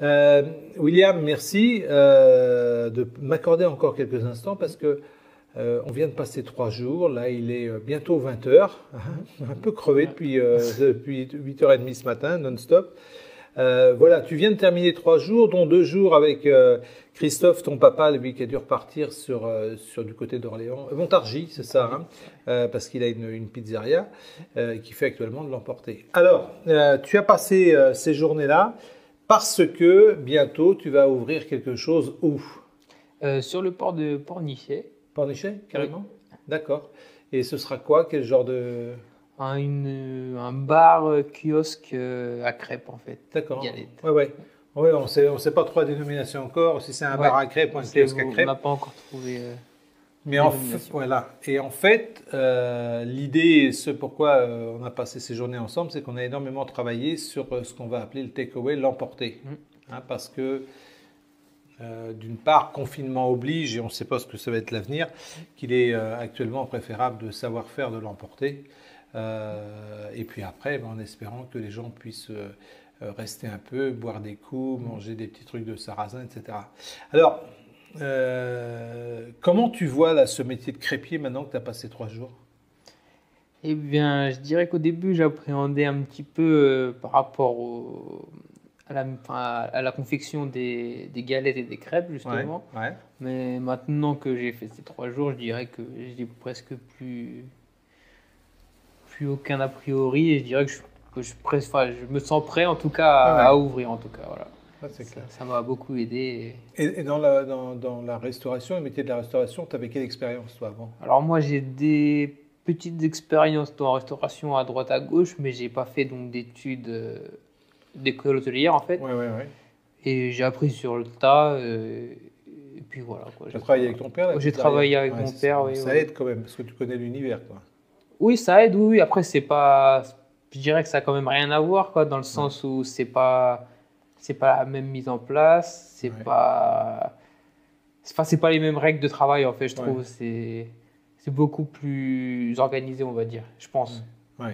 William, merci de m'accorder encore quelques instants parce que on vient de passer 3 jours. Là, il est bientôt 20 heures. Un peu crevé depuis 8h30 ce matin, non-stop. Voilà, tu viens de terminer 3 jours, dont 2 jours avec Christophe, ton papa, lui qui a dû repartir sur du côté d'Orléans, Montargis, c'est ça, hein, parce qu'il a une pizzeria qui fait actuellement de l'emporter. Alors, tu as passé ces journées-là parce que bientôt tu vas ouvrir quelque chose où? Sur le port de Pornichet. Pornichet, carrément? Oui. D'accord. Et ce sera quoi? Quel genre de... Un bar kiosque à crêpes en fait. D'accord. Galette. Ouais. Ouais, on sait pas trop la dénomination encore, si c'est un bar à crêpes ou un kiosque à crêpes. On n'a pas encore trouvé. Mais en fait, voilà. Et en fait, l'idée, ce pourquoi on a passé ces journées ensemble, c'est qu'on a énormément travaillé sur ce qu'on va appeler le takeaway, l'emporter. Hein, parce que d'une part, confinement oblige, et on ne sait pas ce que ça va être l'avenir, qu'il est actuellement préférable de savoir faire de l'emporter. Et puis après, en espérant que les gens puissent rester un peu, boire des coups, manger des petits trucs de sarrasin, etc. Alors, comment tu vois là, ce métier de crêpier maintenant que tu as passé 3 jours? Eh bien, je dirais qu'au début, j'appréhendais un petit peu par rapport à la confection des galettes et des crêpes, justement. Ouais. Mais maintenant que j'ai fait ces 3 jours, je dirais que j'ai presque plus aucun a priori, et je dirais que je me sens prêt en tout cas à ouvrir en tout cas, voilà. Ça m'a beaucoup aidé. Et dans la restauration, le métier de la restauration, tu avais quelle expérience toi avant? Alors moi j'ai des petites expériences dans la restauration à droite à gauche, mais j'ai pas fait donc d'études d'école hôtelière en fait. Ouais. Et j'ai appris sur le tas. Et puis voilà quoi. Tu as travaillé avec ton père? J'ai travaillé avec mon père. Oui, ça aide quand même parce que tu connais l'univers quoi. Oui, ça aide, oui. Après, je dirais que ça n'a quand même rien à voir, quoi, dans le sens où c'est pas la même mise en place, c'est pas les mêmes règles de travail, en fait, je trouve. C'est beaucoup plus organisé, on va dire, je pense. Ouais.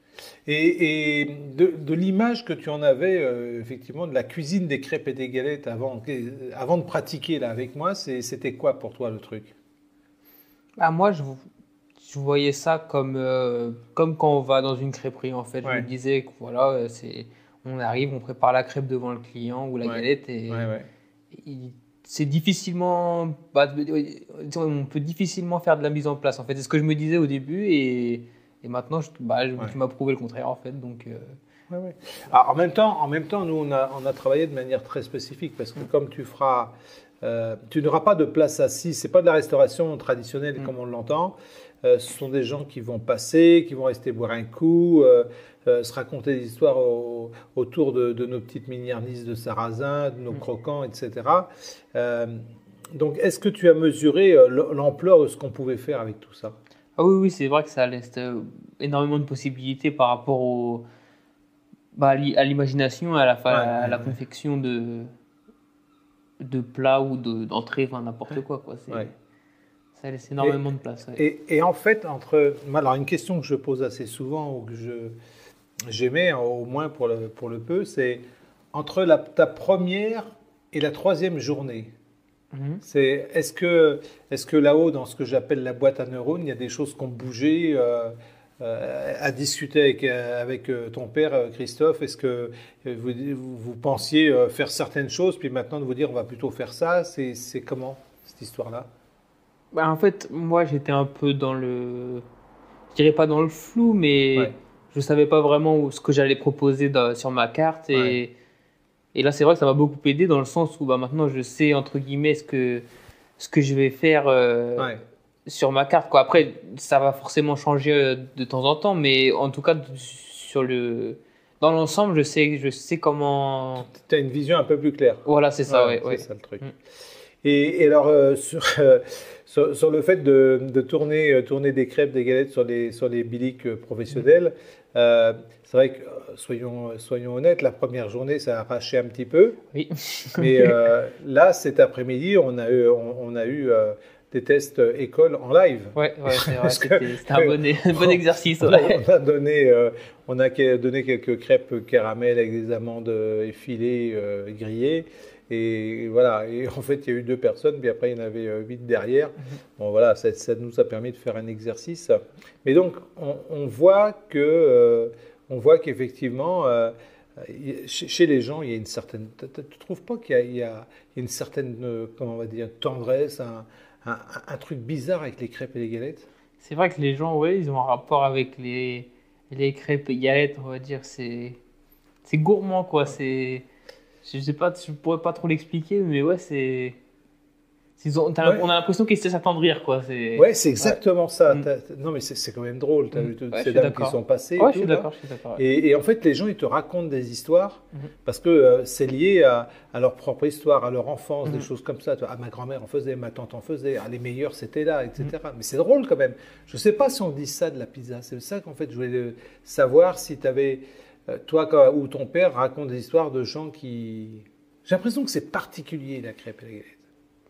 Et de l'image que tu en avais, effectivement, de la cuisine des crêpes et des galettes avant de pratiquer là avec moi, c'était quoi pour toi le truc? Moi, je voyais ça comme quand on va dans une crêperie, en fait. Je me disais que voilà, on arrive, on prépare la crêpe devant le client ou la galette et c'est difficilement... on peut difficilement faire de la mise en place, en fait. C'est ce que je me disais au début et maintenant, tu m'as prouvé le contraire, en fait. Donc, Alors, en même temps, nous, on a travaillé de manière très spécifique parce que comme tu n'auras pas de place assise, c'est pas de la restauration traditionnelle comme on l'entend. Ce sont des gens qui vont passer, qui vont rester boire un coup, se raconter des histoires autour de nos petites mignardises de sarrasin, de nos croquants, etc. Donc, est-ce que tu as mesuré l'ampleur de ce qu'on pouvait faire avec tout ça? Ah oui, c'est vrai que ça laisse énormément de possibilités par rapport à l'imagination, à la confection de plats ou d'entrées, enfin n'importe quoi. Ça laisse énormément de place. Et en fait, alors une question que je pose assez souvent ou que j'aimais au moins pour le peu, c'est entre ta première et la troisième journée. Est-ce que là-haut, dans ce que j'appelle la boîte à neurones, il y a des choses qui ont bougé à discuter avec ton père, Christophe? Est-ce que vous pensiez faire certaines choses, puis maintenant de vous dire on va plutôt faire ça? C'est comment cette histoire-là? En fait, moi j'étais un peu je dirais pas dans le flou, mais je savais pas vraiment ce que j'allais proposer sur ma carte et là c'est vrai que ça m'a beaucoup aidé dans le sens où maintenant je sais entre guillemets ce que je vais faire sur ma carte, quoi. Après ça va forcément changer de temps en temps, mais en tout cas dans l'ensemble je sais comment. Tu as une vision un peu plus claire. Voilà, c'est ça, c'est ça le truc. Et alors sur le fait de tourner des crêpes, des galettes sur les biliques professionnels, c'est vrai que, soyons honnêtes, la première journée, ça a arraché un petit peu. Oui. Mais là, cet après-midi, on a eu des tests école en live. Ouais, c'est vrai, c'était un bon exercice. Ouais. On a donné quelques crêpes caramel avec des amandes effilées, grillées. Et voilà, et en fait, il y a eu 2 personnes, puis après, il y en avait 8 derrière. Bon, voilà, ça nous a permis de faire un exercice. Mais donc, on voit qu'effectivement, chez les gens, il y a une certaine. Tu ne trouves pas qu'il y a une certaine, comment on va dire, tendresse, un truc bizarre avec les crêpes et les galettes? C'est vrai que les gens, ouais, ils ont un rapport avec les crêpes et galettes, on va dire. C'est gourmand, quoi. Je sais pas, je pourrais pas trop l'expliquer, mais ouais, on a l'impression qu'ils essaient de s'attendrir, quoi. Ouais, c'est exactement ça. Mm. Non, mais c'est quand même drôle. Tu as vu toutes Ouais, ces dames qui sont passées. Ouais, et je tout, suis là. d'accord, je suis d'accord. Ouais. Et en fait, les gens, ils te racontent des histoires parce que c'est lié à leur propre histoire, à leur enfance, des choses comme ça. Ah, ma grand-mère en faisait, ma tante en faisait, ah, les meilleurs, c'était là, etc. Mais c'est drôle quand même. Je ne sais pas si on dit ça de la pizza. C'est ça qu'en fait, je voulais savoir si tu avais, toi ou ton père raconte des histoires de gens qui... J'ai l'impression que c'est particulier, la crêpe et la galette.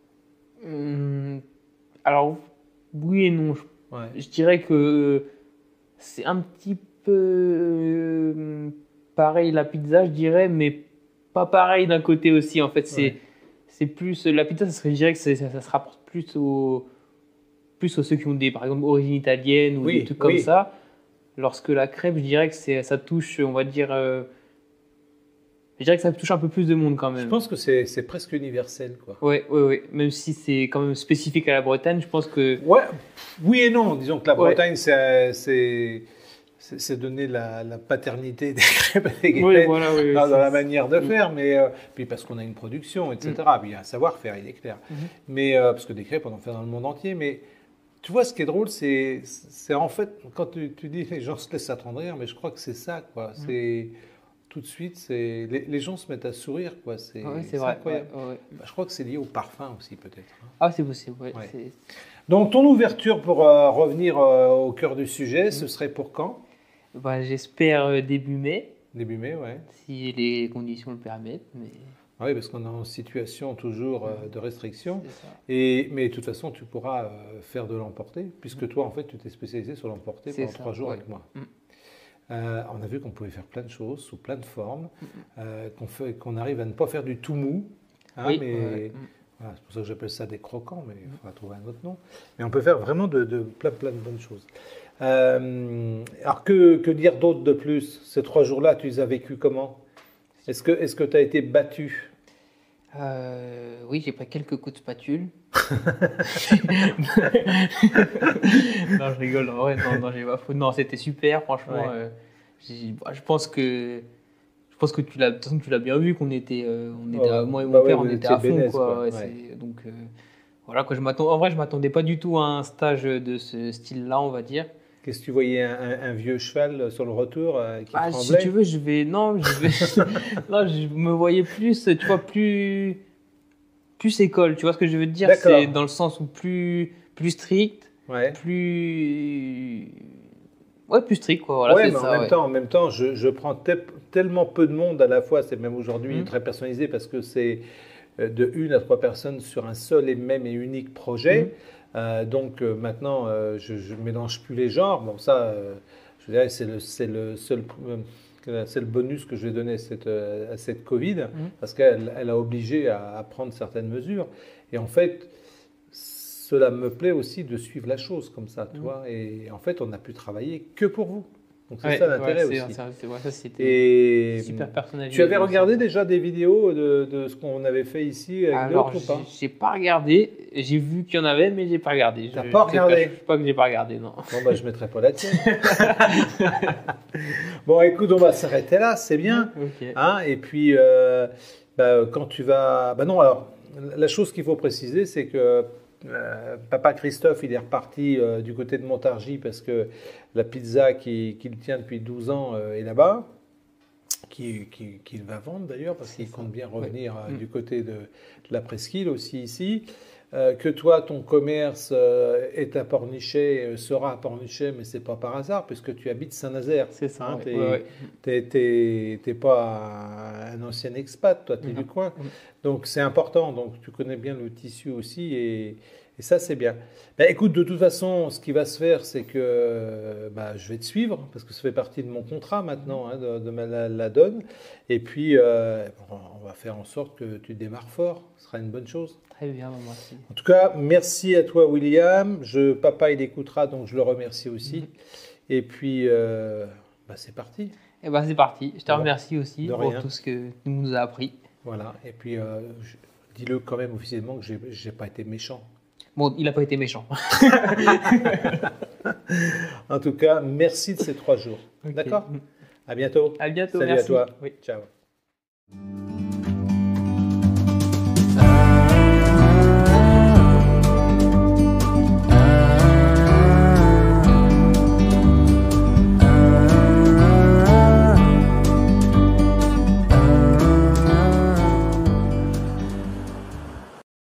Alors, oui et non. Ouais. Je dirais que c'est un petit peu pareil la pizza, je dirais, mais pas pareil d'un côté aussi. En fait, c'est plus la pizza, je dirais que ça se rapporte plus aux ceux qui ont par exemple, origine italienne ou des trucs comme ça. Lorsque la crêpe, je dirais que ça touche, on va dire. Je dirais que ça touche un peu plus de monde quand même. Je pense que c'est presque universel, quoi. Ouais. Même si c'est quand même spécifique à la Bretagne, je pense que... Ouais, oui et non. Disons que la Bretagne, c'est donner la paternité des crêpes et des galettes dans la manière de faire, mais puis parce qu'on a une production, etc. Puis il y a un savoir-faire, il est clair. Mais parce que des crêpes, on en fait dans le monde entier. Mais tu vois, ce qui est drôle, c'est en fait, quand tu dis les gens se laissent attendrir, mais je crois que c'est ça, quoi. C'est... Tout de suite, les gens se mettent à sourire, quoi. C'est vrai. incroyable. Bah, je crois que c'est lié au parfum aussi, peut-être. Ah, c'est possible, ouais. Donc, ton ouverture, pour revenir au cœur du sujet, ce serait pour quand? Bah, j'espère début mai. Début mai, ouais. Si les conditions le permettent. Mais... Oui, parce qu'on est en situation toujours de restriction. C'est ça. Mais de toute façon, tu pourras faire de l'emporter, puisque toi, en fait, tu t'es spécialisé sur l'emporter pendant 3 jours avec moi. On a vu qu'on pouvait faire plein de choses, sous plein de formes, qu'on arrive à ne pas faire du tout mou. Voilà, c'est pour ça que j'appelle ça des croquants, mais il faudra trouver un autre nom. Mais on peut faire vraiment de plein de bonnes choses. Alors, que dire d'autre de plus? Ces 3 jours-là, tu les as vécus comment? Est-ce que tu as été battu? Oui, j'ai pris quelques coups de spatule. Non, je rigole. Ouais, non, j'ai pas fou. Non, c'était super, franchement. Je pense que tu l'as bien vu qu'on était, moi et mon père, on était à fond, quoi. Donc voilà, quoi. En vrai, je m'attendais pas du tout à un stage de ce style-là, on va dire. Qu'est-ce que tu voyais, un vieux cheval sur le retour qui tremblait? Si tu veux, non, je me voyais plus, tu vois, plus école, tu vois ce que je veux te dire? C'est dans le sens où plus strict, plus strict, quoi. Voilà, mais en même temps, je prends tellement peu de monde à la fois, c'est même aujourd'hui très personnalisé parce que c'est de 1 à 3 personnes sur un seul et même et unique projet. Donc maintenant, je ne mélange plus les genres. Bon, ça, je dirais, c'est le bonus que je vais donner à cette Covid, parce qu'elle a obligé à prendre certaines mesures. Et en fait, cela me plaît aussi de suivre la chose comme ça, tu vois. Et en fait, on a pu travailler que pour vous. Donc c'est ça l'intérêt aussi. Ça, c'était super personnalisé. Tu avais regardé déjà des vidéos de ce qu'on avait fait ici avec d'autres ou pas? J'ai pas regardé. J'ai vu qu'il y en avait, mais j'ai pas regardé. T'as pas regardé? Je sais pas que j'ai pas regardé, non. Bon, bah, je mettrai pas la tienne. Bon, écoute, on va s'arrêter là, c'est bien. Okay. Hein, et puis, quand tu vas... non, alors, la chose qu'il faut préciser, c'est que papa Christophe, il est reparti du côté de Montargis parce que la pizza qu'il tient depuis 12 ans est là-bas, qu'il va vendre d'ailleurs parce qu'il compte bien revenir du côté de la presqu'île aussi ici. Que toi, ton commerce est à Pornichet, sera à Pornichet, mais c'est pas par hasard puisque tu habites Saint-Nazaire. C'est ça. Hein, t'es pas un ancien expat, toi, tu es du coin. Donc c'est important. Donc tu connais bien le tissu aussi et Et ça, c'est bien. Ben, écoute, de toute façon, ce qui va se faire, c'est que je vais te suivre, parce que ça fait partie de mon contrat maintenant, hein, de la donne. Et puis, on va faire en sorte que tu démarres fort. Ce sera une bonne chose. Très bien, merci. En tout cas, merci à toi, William. Papa, il écoutera, donc je le remercie aussi. Et puis, c'est parti. Et c'est parti. Je te remercie aussi pour tout ce que tu nous as appris. Voilà. Et puis, dis-le quand même officiellement que j'ai pas été méchant. Bon, il n'a pas été méchant. En tout cas, merci de ces 3 jours. Okay. D'accord ? À bientôt. À bientôt. Salut merci. à toi. Oui. Ciao.